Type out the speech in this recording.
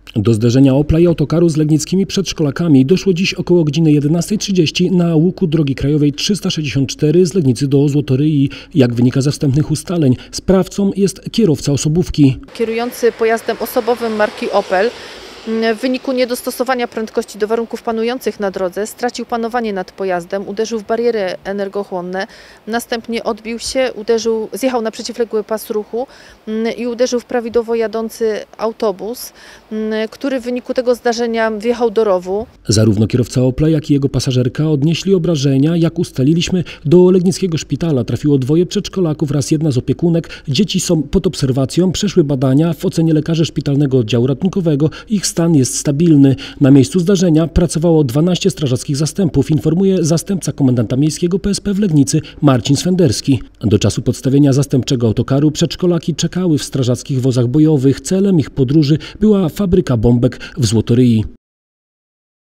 Do zderzenia Opla i autokaru z legnickimi przedszkolakami doszło dziś około godziny 11:30 na łuku drogi krajowej 364 z Legnicy do Złotoryi. Jak wynika ze wstępnych ustaleń, sprawcą jest kierowca osobówki. Kierujący pojazdem osobowym marki Opel w wyniku niedostosowania prędkości do warunków panujących na drodze stracił panowanie nad pojazdem, uderzył w bariery energochłonne, następnie odbił się, zjechał na przeciwległy pas ruchu i uderzył w prawidłowo jadący autobus, który w wyniku tego zdarzenia wjechał do rowu. Zarówno kierowca Opla, jak i jego pasażerka odnieśli obrażenia. Jak ustaliliśmy, do legnickiego szpitala trafiło 2 przedszkolaków oraz 1 z opiekunek. Dzieci są pod obserwacją, przeszły badania. W ocenie lekarzy szpitalnego oddziału ratunkowego ich stan jest stabilny. Na miejscu zdarzenia pracowało 12 strażackich zastępów, informuje zastępca komendanta miejskiego PSP w Legnicy Marcin Swenderski. Do czasu podstawienia zastępczego autokaru przedszkolaki czekały w strażackich wozach bojowych. Celem ich podróży była fabryka bombek w Złotoryi.